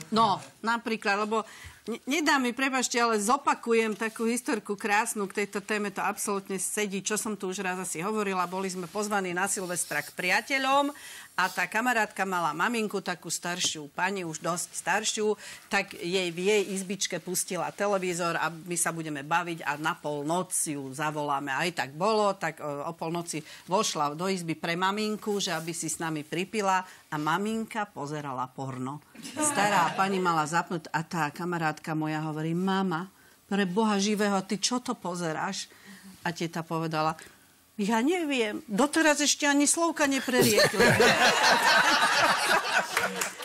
No, napríklad, lebo nedá mi, prepáčte, ale zopakujem takú historku krásnu k tejto téme, to absolútne sedí, čo som tu už raz asi hovorila. Boli sme pozvaní na Silvestra k priateľom a tá kamarátka mala maminku, takú staršiu pani, už dosť staršiu, tak jej v jej izbičke pustila televízor a my sa budeme baviť a na polnoc ju zavoláme. Aj tak bolo, tak o polnoci vošla do izby pre maminku, že aby si s nami pripila a maminka pozerala porno. Stará pani mala zapnúť a tá kamarátka moja hovorí, mama, pre Boha živého, ty čo to pozeráš? A teta povedala, ja neviem, doteraz ešte ani slovka nepreriekli.